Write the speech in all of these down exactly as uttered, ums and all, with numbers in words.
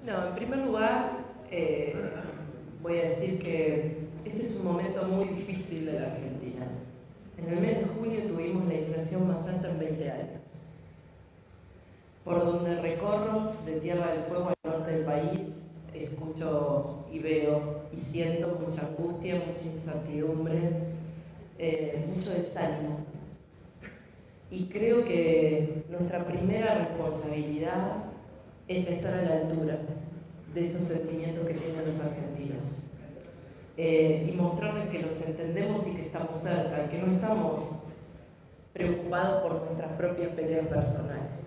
No, en primer lugar, eh, voy a decir que este es un momento muy difícil de la Argentina. En el mes de junio tuvimos la inflación más alta en veinte años. Por donde recorro, de Tierra del Fuego al norte del país, escucho y veo y siento mucha angustia, mucha incertidumbre, eh, mucho desánimo. Y creo que nuestra primera responsabilidad es estar a la altura de esos sentimientos que tienen los argentinos. Eh, y mostrarles que los entendemos y que estamos cerca, que no estamos preocupados por nuestras propias peleas personales.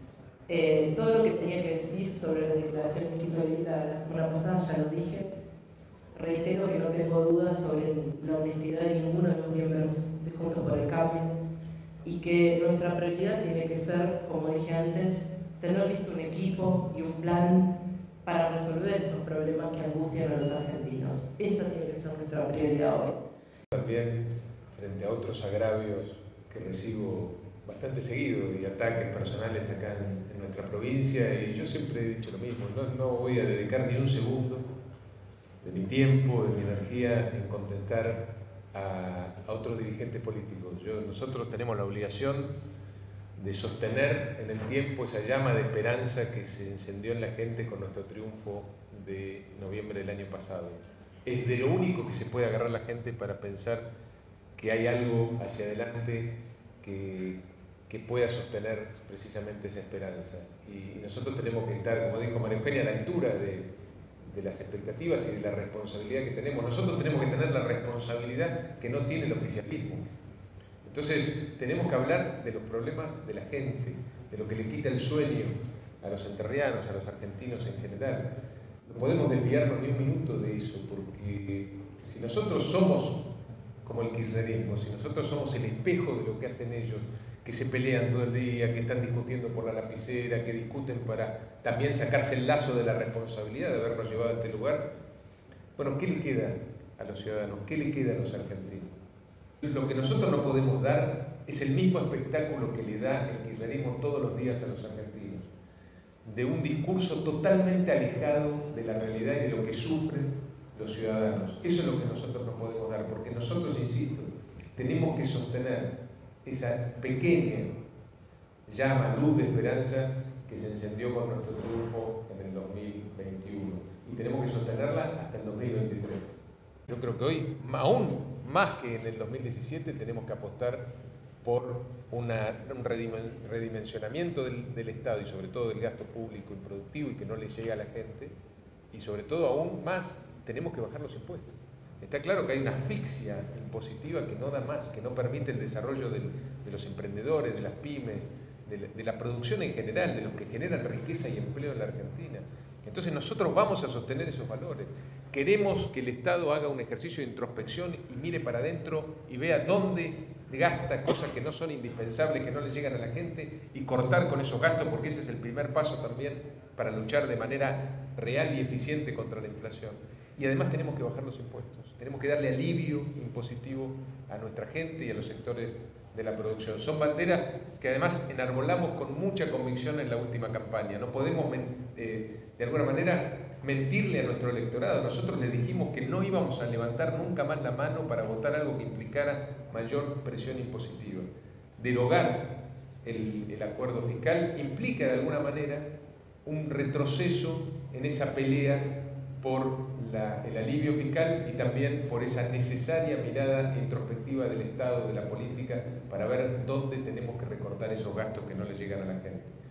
Eh, todo lo que tenía que decir sobre la declaración que hizo Lila la semana pasada ya lo dije. Reitero que no tengo dudas sobre la honestidad de ninguno de los miembros de Juntos por el Cambio y que nuestra prioridad tiene que ser, como dije antes, tener listo un equipo y un plan para resolver esos problemas que angustian a los argentinos. Esa tiene que ser nuestra prioridad hoy. También frente a otros agravios que recibo bastante seguido y ataques personales acá en, en nuestra provincia, y yo siempre he dicho lo mismo, no, no voy a dedicar ni un segundo de mi tiempo, de mi energía en contentar a, a otros dirigentes políticos. Yo, nosotros tenemos la obligación de sostener en el tiempo esa llama de esperanza que se encendió en la gente con nuestro triunfo de noviembre del año pasado. Es de lo único que se puede agarrar la gente para pensar que hay algo hacia adelante que, que pueda sostener precisamente esa esperanza. Y nosotros tenemos que estar, como dijo María Eugenia, a la altura de, de las expectativas y de la responsabilidad que tenemos. Nosotros tenemos que tener la responsabilidad que no tiene el oficialismo. Entonces, tenemos que hablar de los problemas de la gente, de lo que le quita el sueño a los entrerrianos, a los argentinos en general. No podemos desviarnos ni un minuto de eso, porque si nosotros somos como el kirchnerismo, si nosotros somos el espejo de lo que hacen ellos, que se pelean todo el día, que están discutiendo por la lapicera, que discuten para también sacarse el lazo de la responsabilidad de habernos llevado a este lugar, bueno, ¿qué le queda a los ciudadanos? ¿Qué le queda a los argentinos? Lo que nosotros no podemos dar es el mismo espectáculo que le da el kirchnerismo todos los días a los argentinos, de un discurso totalmente alejado de la realidad y de lo que sufren los ciudadanos. Eso es lo que nosotros no podemos dar, porque nosotros, insisto, tenemos que sostener esa pequeña llama, luz de esperanza que se encendió con nuestro triunfo en el dos mil veintiuno, y tenemos que sostenerla hasta el dos mil veintitrés. Yo creo que hoy, aún más que en el dos mil diecisiete, tenemos que apostar por una, un redimensionamiento del, del Estado y sobre todo del gasto público y productivo y que no le llegue a la gente, y sobre todo aún más tenemos que bajar los impuestos. Está claro que hay una asfixia impositiva que no da más, que no permite el desarrollo del, de los emprendedores, de las pymes, de la, de la producción en general, de los que generan riqueza y empleo en la Argentina. Entonces nosotros vamos a sostener esos valores. Queremos que el Estado haga un ejercicio de introspección y mire para adentro y vea dónde gasta cosas que no son indispensables, que no le llegan a la gente, y cortar con esos gastos, porque ese es el primer paso también para luchar de manera real y eficiente contra la inflación. Y además tenemos que bajar los impuestos, tenemos que darle alivio impositivo a nuestra gente y a los sectores de la producción. Son banderas que además enarbolamos con mucha convicción en la última campaña. No podemos, eh, de alguna manera, mentirle a nuestro electorado. Nosotros le dijimos que no íbamos a levantar nunca más la mano para votar algo que implicara mayor presión impositiva. Derogar el, el acuerdo fiscal implica de alguna manera un retroceso en esa pelea por la, el alivio fiscal y también por esa necesaria mirada introspectiva del Estado, de la política, para ver dónde tenemos que recortar esos gastos que no le llegan a la gente.